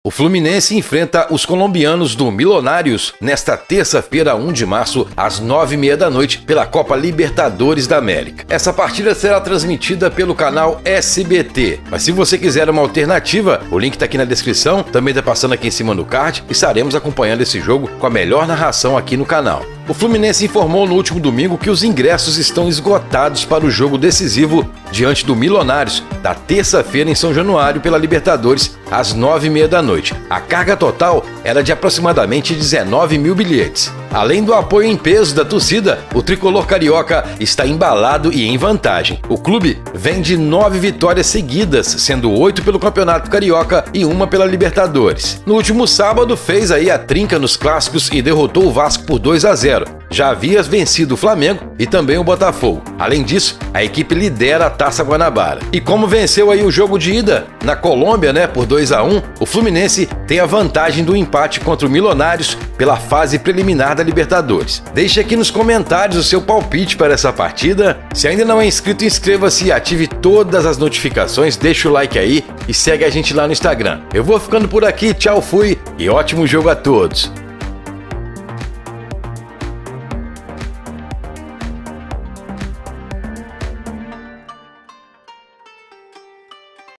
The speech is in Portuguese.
O Fluminense enfrenta os colombianos do Millonarios nesta terça-feira, 1 de março, às 9h30 da noite, pela Copa Libertadores da América. Essa partida será transmitida pelo canal SBT, mas se você quiser uma alternativa, o link está aqui na descrição, também está passando aqui em cima no card, e estaremos acompanhando esse jogo com a melhor narração aqui no canal. O Fluminense informou no último domingo que os ingressos estão esgotados para o jogo decisivo diante do Millonarios, da terça-feira em São Januário pela Libertadores, às 9h30 da noite. A carga total era de aproximadamente 19 mil bilhetes. Além do apoio em peso da torcida, o tricolor carioca está embalado e em vantagem. O clube vem de 9 vitórias seguidas, sendo 8 pelo Campeonato Carioca e 1 pela Libertadores. No último sábado fez aí a trinca nos clássicos e derrotou o Vasco por 2-0. Já havia vencido o Flamengo e também o Botafogo. Além disso, a equipe lidera a Taça Guanabara. E como venceu aí o jogo de ida na Colômbia, por 2-1, o Fluminense tem a vantagem do empate contra o Millonarios pela fase preliminar da Libertadores. Deixe aqui nos comentários o seu palpite para essa partida. Se ainda não é inscrito, inscreva-se, ative todas as notificações, deixa o like aí e segue a gente lá no Instagram. Eu vou ficando por aqui, tchau, fui e ótimo jogo a todos!